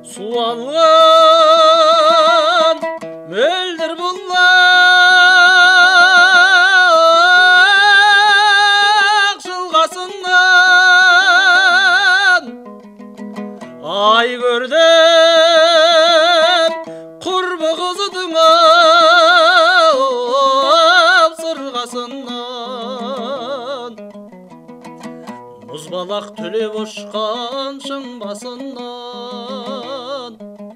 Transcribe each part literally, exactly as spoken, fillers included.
суалған мөлдір бұлақ жылғасынан ай көрдім құрбы қызыдың сырғасынан мұзбалақ түлеп ұшқан шың басынан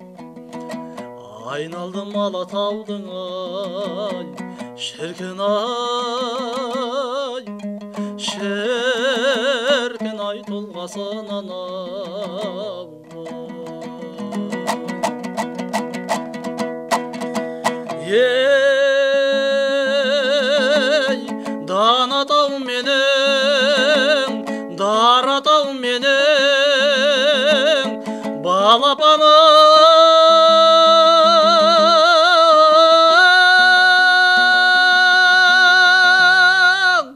айналдым Алатаудың ай шіркін ай шіркін ай тұлғасынан ей Данатау менің Даратау менің балапаным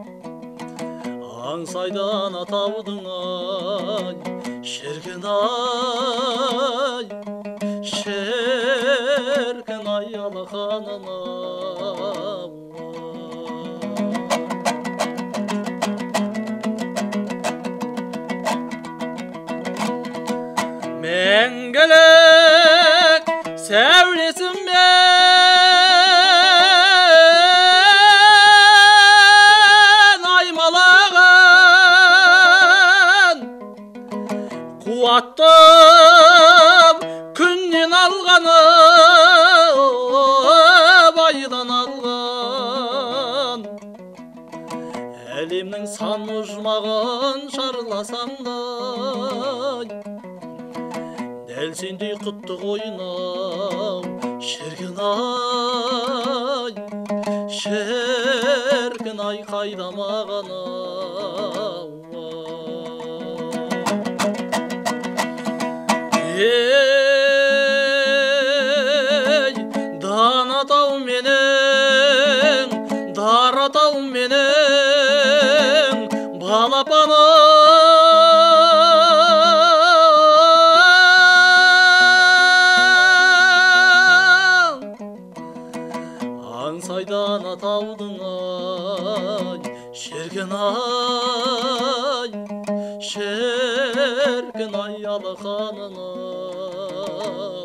аңсайдан атаудың ай шіркін ай шіркін ай алақанын мәңгілік сәулесімен аймалаған қуатты күннен алғаны байдан алған әлемнің сан ұжмағын шарласаңдай дәл сендей құтты ойнау шіркін ай шіркін ай қайда маған ей Данатау менің Даратау менің балапаным аңсайдан атаудың ай шіркін ай шіркін ай алақанын